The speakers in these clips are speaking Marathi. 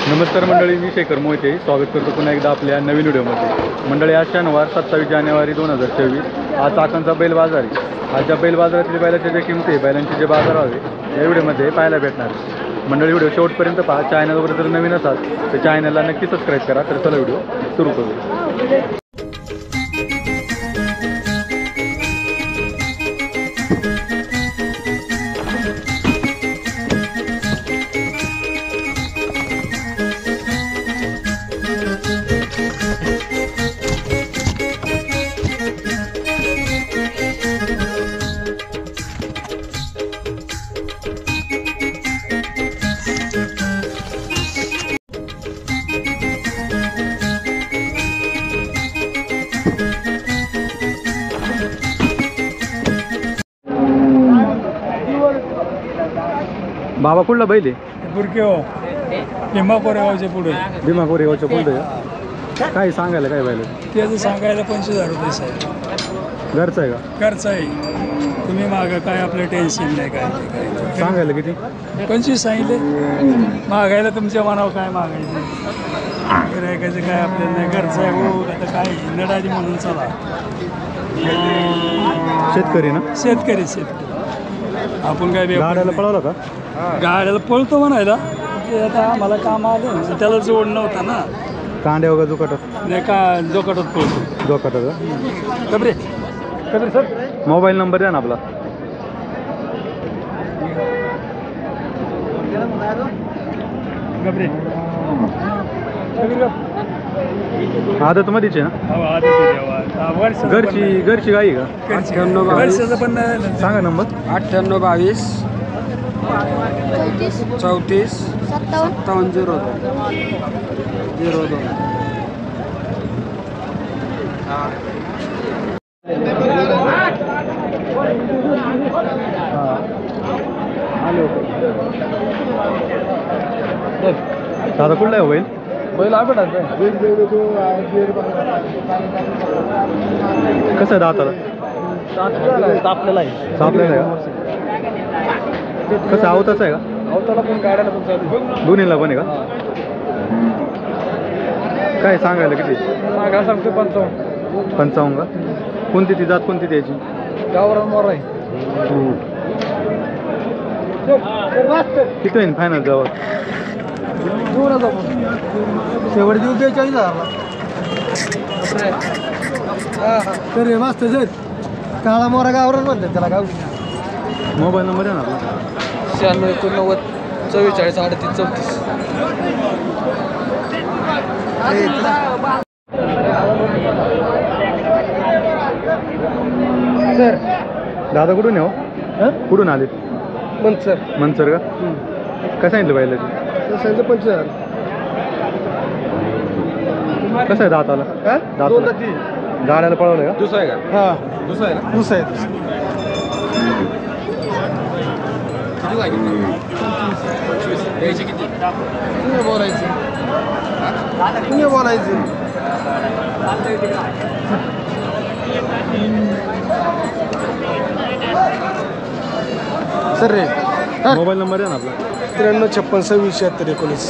नमस्कार मंडळी, मी शेखर मोहिते स्वागत करतो पुन्हा एकदा आपल्या नवीन व्हिडिओमध्ये। मंडळी, आज शनिवार 27 जानेवारी 2024 आज चाकणचा बैल बाजार आहे। आज ज्या बैल बाजारातील बैलाच्या ज्या किमती आहे, बैलांचे जे बाजार आहे या व्हिडिओमध्ये पाहायला भेटणार आहे। मंडळी, व्हिडिओ शेवटपर्यंत पहा। चॅनलवर जर नवीन असाल तर चॅनलला नक्की सबस्क्राईब करा। तर चला व्हिडिओ सुरू करूया। बाबा कुठला बैल आहे? बुरके हो भीमा कोरेगावच्या पुढे भीमा कोरेगावच्या पुढे काय सांगायला काय बैल? त्याचं सांगायला 25,000 रुपये साहेब। घरचा आहे का? खर्च आहे, तुम्ही मागं काय आपलं टेन्शन नाही काय सांगायला किती? 25 सांगितले। मागायला तुमच्या मनावर काय मागायचं, गिरायकाचं काय आपल्याला नाही। घरचं आहे हो, आता काय नडाली म्हणून चला। शेतकरी ना? शेतकरी आपण काय गाड्याला पळवलं का? गाड्याला पळतो म्हणायला, ते आता आम्हाला काम आलं, त्याला जोड नव्हता ना। कांड्या वगैरे दुकाटात नाही का, जोकाटात पळतो। दुकाटात का? कबरे सर, मोबाईल नंबर द्या ना आपला। गबरे आदत मध्येच आहे ना? घरची गाई का? वर्षाचं पण सांगा नंबर। 9822 34 57 02 दादा कुठला आहे बैल? बैल आबेडाचा कसं आहे दाताला? आपल्याला आहे सापलेला आहे का? कसं आवताच आहे का? अवताला पण गाड्याला पण चालू दोन्हीला पण आहे का? काय सांगायला किती? सांगा सांगतो 55 55 का? कोणती ती जात, कोणती त्याची? गावरान मोर आहे। किती होईल फायनल गावात? शेवट देऊ 42,000 तर मस्त जाईल। काळा मोरा गावरान म्हणतात त्याला। गाव मोबाईल नंबर आहे ना आपला? 96 89 44 38 34 सर। दादा कुठून आहे हो? कुठून आले? मनसर का? काय सांगितलं बैलाची? 25,000 कसं आहे दाताला? दाताला गाड्याला पळवलं का? दुसरा आहे का? हा दुसरा आहे ना? दुसरा आहे। बोलायचं सर रे। मोबाईल नंबर आहे ना आपला? 93 56 26 76 19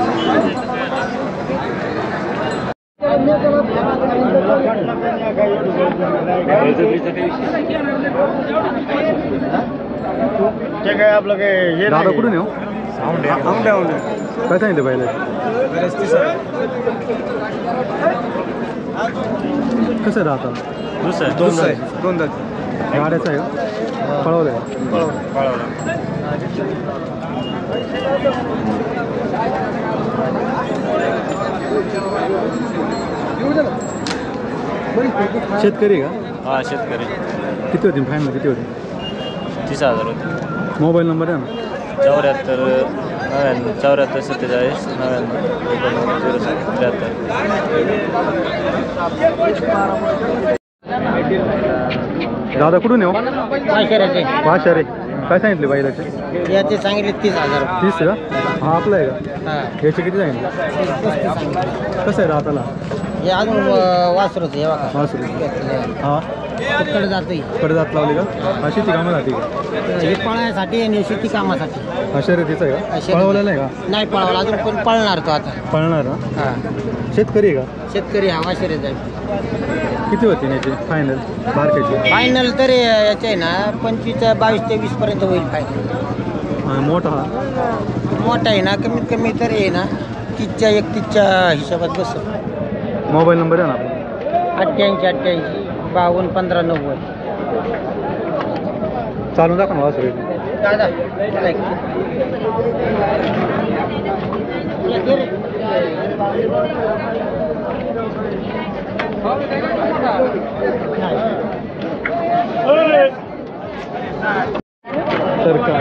काय आपलं काय दादा कुठून आहे हो? काय सांगितलं बैलाची? कसं आहे दाताला? दोन गाड्याचं आहे का? पळवलं आहे? शेतकरी का? हा शेतकरी। किती होती फायनल? किती होती? 30,000 होते। मोबाईल नंबर आहे ना? 74 99 74 47 99 दादा कुठून आहे हो? पाशारे। काय सांगितले बैलाचे? याचे सांगितले 30,000 30 का? हा आपला आहे का? याचे किती सांगितले? कसं आहे दाताला? हे अजून वासरूच हे बघा वासरू. हां तिकडे जाते कडदात लावली का हा शेती कामासाठी का हे पळण्यासाठी आणि शेती कामासाठी हा शर्यतीचा आहे का शर्यती. पळवलेला आहे का नाही पळावला अजून पण पळणार तो आता पळणार ना हा शेतकरी आहे का शेतकरी हवा शर्यत आहे किती होती याची फायनल बारकायची फायनल तर याचे आहे ना 25 22 ते 20 पर्यंत होईल फायनल आणि मोठा हा मोठा आहे ना कमीत कमी तर आहे ना 30च्या 31च्या हिशोबात बस मोबाईल नंबर आहे ना आपला 88 52 15 90 चालून दाखवा ना वासरू दादा सरकार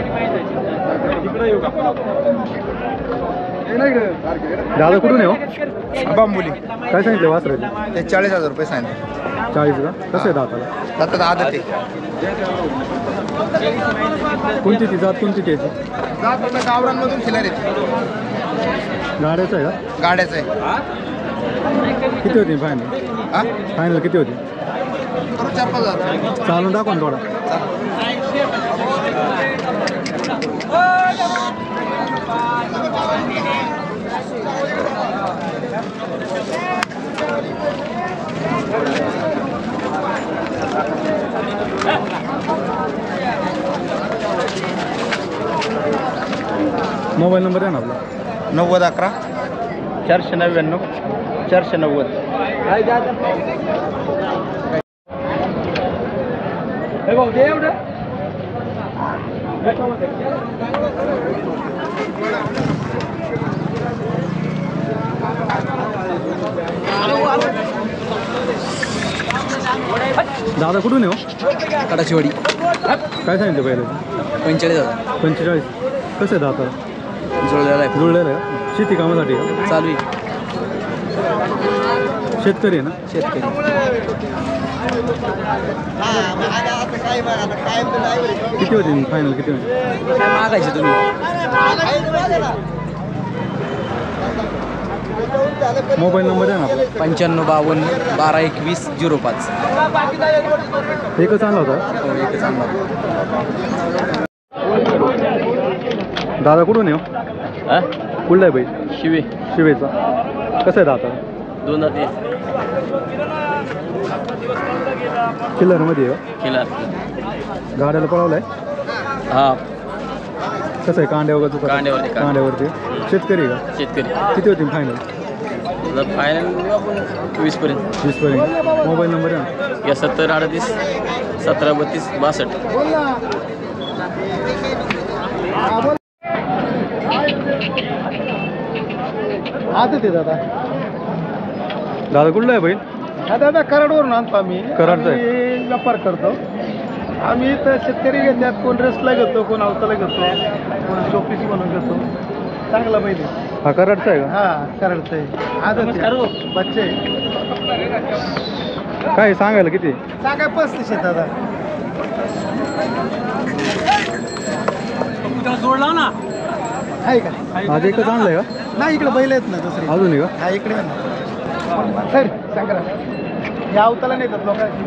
दादा कुठून आहे हो बांबोली काय सांगितलं वासराचे ते 40,000 रुपये सांगितले 40 का कसं आहे दाताला आता आदत आहे कोणती ती जात कोणती त्याची गावरांमधून खिलार येते गाड्याचं आहे का गाड्याचं आहे किती होती फायनल हा फायनल किती होती करू 4-5,000 चालून दाखवा ना थोडा मोबाईल नंबर आहे ना आपला 90-11 499 490 दादा कुठून आहे हो कडाचीवाडी काय सांगितलं पहिले 45,000 45 कसं आहे दाता जुळलेला आहे जुळलेलं आहे का शेती कामासाठी का चालू आहे शेतकरी आहे ना शेतकरी किती होती फायनल किती होती काय मागायचे तुम्ही मोबाईल नंबर आहे ना आपला 95 52 12 21 05 एकच आणला होता एकच आणला दादा कुठून आहे हो कुठला आहे बाई शिवे शिवेचा कसं आहे दाता 2 दाते किल्लरमध्ये आहे खिलार का गाड्याला पळवलं आहे हा कसं आहे कांड्यावरचं कांड्यावरती. कांड्यावरती शेतकरी आहे का शेतकरी किती होती फायनल फायनल आपण 20 पर्यंत 20 पर्यंत मोबाईल नंबर आहे ना या 70 38 17 32 62 आता ते दादा दादा कुठला आहे बैल दादा कराडवरून आणतो आम्ही कराडचं आहे? आम्ही व्यापार करतो आम्ही इथं शेतकरी घेतात कोण रेसला घेतो कोण अवताला घेतो कोण शोपीस म्हणून घेतो चांगला बैल आहे. हा कराडचा आहे हा कराडचं आहे आदत बच्चे का काय सांगायला किती सांगाय 35 आहे दादा जोडला ना आहे का आज एकच आणलंय का नाही इकडे बैल आहेत ना दुसरी अजून आहे का हा इकडे आहे ना सर सांगा या अवताला नेतात लोकांची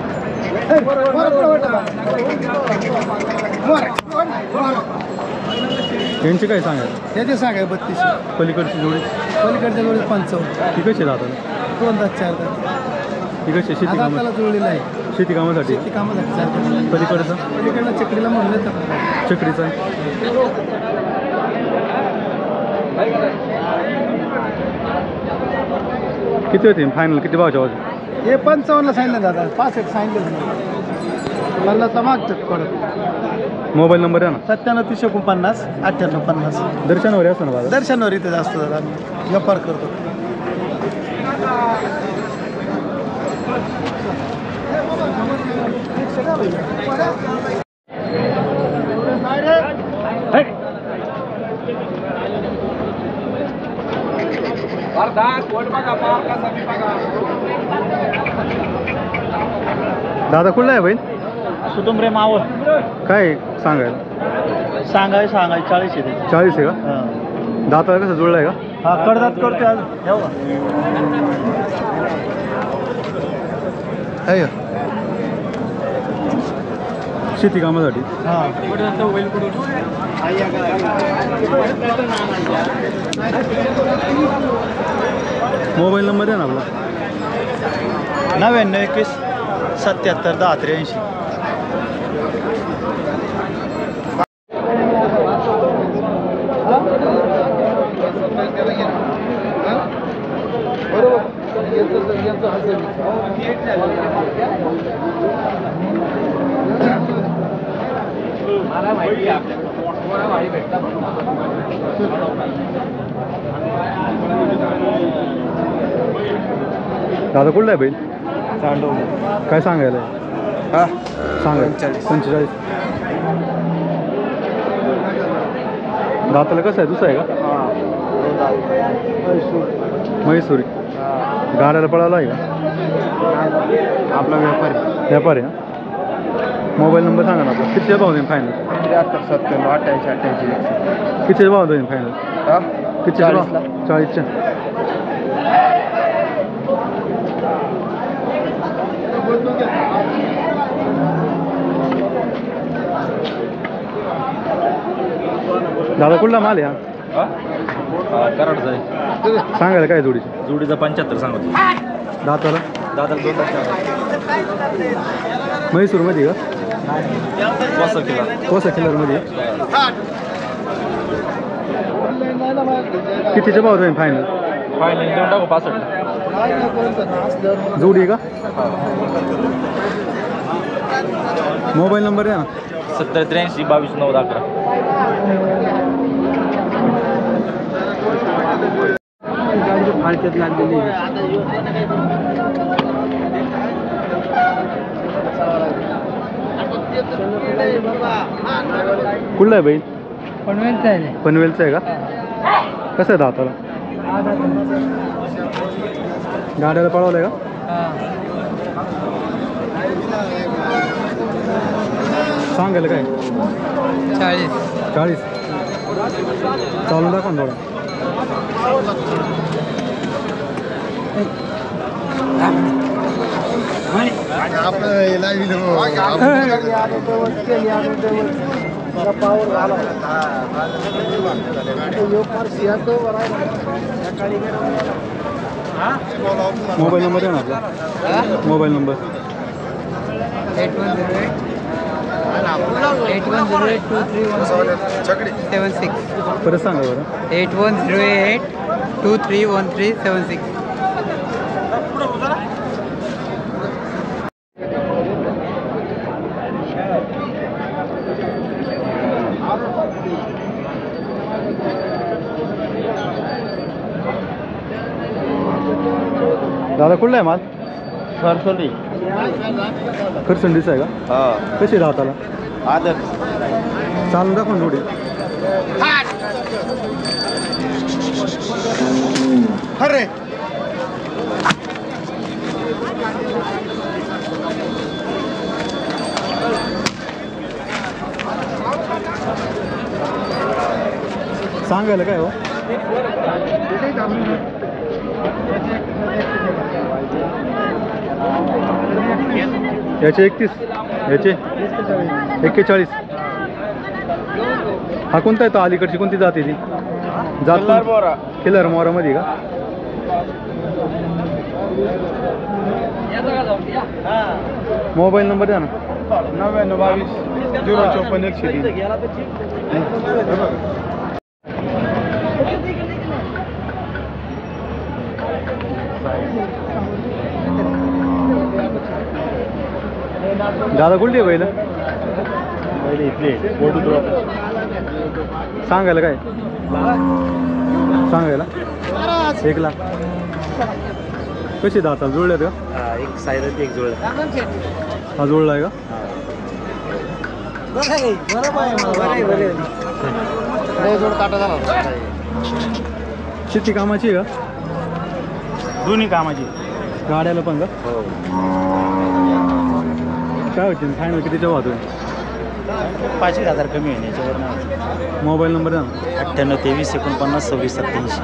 यांची काय सांगायला त्याचे सांगाय 32 पलीकडची जोडी पलीकडच्या जोडी 55 ती कशी दादा 2 दात 4 दात ती कशी शेती आता कामा त्याला जुळलेला आहे शेती कामासाठी शेती कामासाठी 4 दात पलीकडचं पलीकडला चक्रीला म्हणलं तर चक्रीचा किती होती फायनल किती भावच्या होते हे 55ला सांगितलं दादा 65 सांगितलं मला तर मागतात परत मोबाईल नंबर आहे ना 97 349 98 50 दर्शनावर असतं ना बाबा दर्शनवर इथे जास्त दादा आम्ही व्यापार करतो दादा कुठला आहे बैल सुटुंबरे मावळ काय सांगायला सांगाय 40 आहे 40 आहे का दाताला कसं जुळलं आहे का हा कडदात करतोय आज ठेव आहे शेती कामासाठी. मोबाईल नंबर आहे ना आपला? 99 21 77 10 83. दादा कुठला आहे बैल? काय सांगायला? हा सांगा. 45. दाताला कसं आहे? दुसरा आहे का? म्हैसूरी. गाड्याला पळाला आहे का? आपला व्यापारी व्यापारी आहे. मोबाईल नंबर सांगा ना आपला. कितीचे भाव देईन फायनल? 73 70 88 88. कितीचे भाव देईन फायनल? हा कितीचे भाव? 40चे. दादा कुठला माल आहे हा? कराडचा आहे. सांगायला काय जोडीची? जोडीचा 75 सांगतो. दाताला? दादा 2 म्हैसूरमध्ये का? किलो. कोसा किलरमध्ये. कितीचे भाव देईन फायनल? फायनल देऊन टाकू 65. जोडी आहे का? मोबाईल नंबर आहे ना? 70 83 22 9 11. फाळक्यात लागलेली कुठला आहे बैल? पनवेलचं आहे. पनवेलचं आहे का? कसं आहे दाताला? गाड्याला पळवलं आहे का? सांगायला काय? 40. चालून दाखवा ना थोडा. मोबाईल नंबर आहे ना आपला? Mobile number 8108231376. परत सांगा बरं. 8108231376. दादा कुठला आहे माल? खरसोली. खरसंडीचा आहे का? हा कशी दाताला? आदर. चालून दाखवा थोडी. अरे सांगायला काय हो? याचे 31, याचे 41. हा कोणता आहे तो? अलीकडची कोणती जाते ती? जात किलर मोरामध्ये का? मोबाईल नंबर द्या ना. 99 22 054 103. दादा कुठली आहे बैल? इथले सांगायला काय? सांगायला 1 लाख. कशी दाता जुळल्यात का? एक साईड एक जोड. हा जुळला आहे का? जोड काटा झाला. शेती कामाची आहे का? दोन्ही कामाची. गाड्याला पण का? हो. काय होतील फायनल कितीच्या वाहतोय? 5,000 कमी होईल याच्यावर नाही. मोबाईल नंबर द्या ना. 98 23 49 26 87.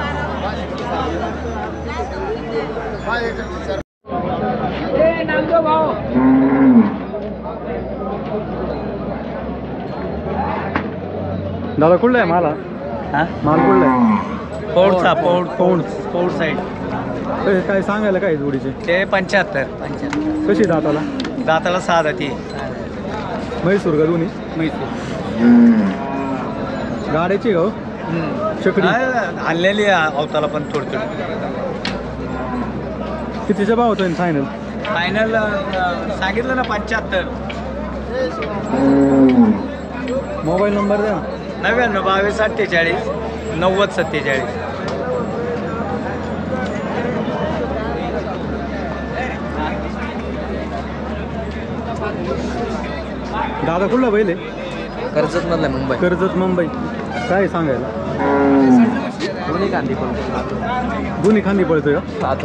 दादा कुठला आहे माला हा माल कुठला आहे पौडचा पौंड. पौड साईड काय सांगायला काय जोडीचे ते 75 कशी दाताला दाताला 6 दाती म्हैसूर का दोन्ही गाड्याची गाव चकडी आणलेली अवताला पण थोडी कितीच्या भाव होतो फायनल फायनल सांगितलं ना 75 मोबाईल नंबर द्या 99 22 48 90 47. दादा कुठला बैल आहे कर्जत मधला मुंबई कर्जत मुंबई काय सांगायला दोन्ही गांधी पण दोन्ही खांदी पळतोय का सात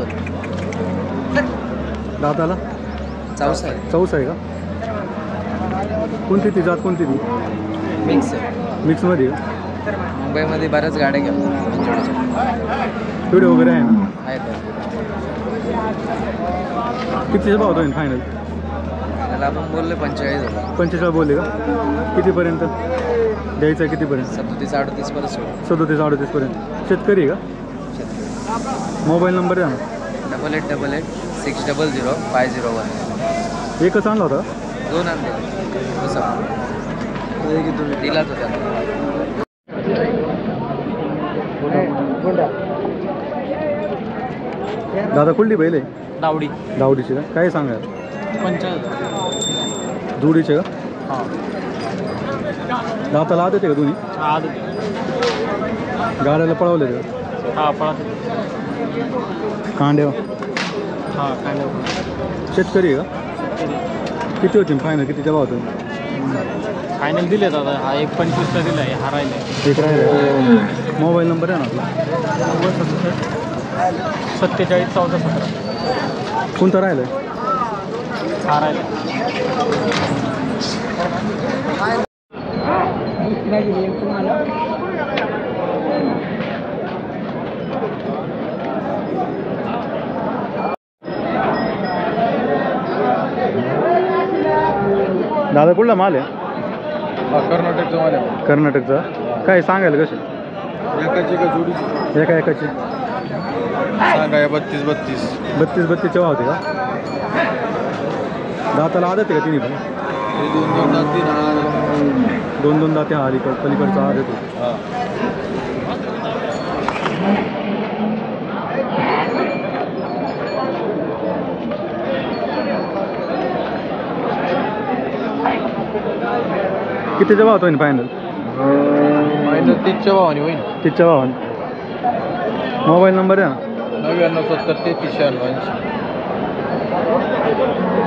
दाताला चौसा चौसा आहे का कोणती ती जात कोणती ती मिक्स मिक्समध्ये का मुंबईमध्ये बऱ्याच गाड्या घ्या व्हिडिओ वगैरे आहे ना आहेत कितीचा भाव होतो फायनल त्याला आपण बोलले 45 45 बोलले का कितीपर्यंत द्यायचं आहे कितीपर्यंत 37 38 परत सोड 37 38 पर्यंत शेतकरी आहे का मोबाईल नंबर द्या ना 8888 600 501 एकच आणला होता दोन आणले कसं दिलाच होता दादा कुठली बैल आहे दावडी दावडीचे का काय सांगायला 50 जोडीचे का दाताला आत येते का दोन्ही गाड्याला पळवले का हा पळा कांड्या हा काय शेतकरी आहे का किती होती फायनल कितीच्या भाव होतो फायनल दिले दादा हा 1.25 दिला आहे हा राहिला एक राहिला मोबाईल नंबर आहे ना आपला 47 14 17 कोणता राहिला हा राहिला दादा कुठला माल आहे कर्नाटकचा माल आहे कर्नाटकचा काय सांगायला कसे एकाची का जोडीची एका एकाची सांगा 32 32च्या भाव होते का दाताला आदत आहे का तिन्ही पण दोन दाते हा अलीकड पलीकडचा आदत आहे कितीच्या भावात होईल फायनल फायनल 30च्या भावाने होईल 30च्या भावाने मोबाईल नंबर आहे ना 99 70 33 96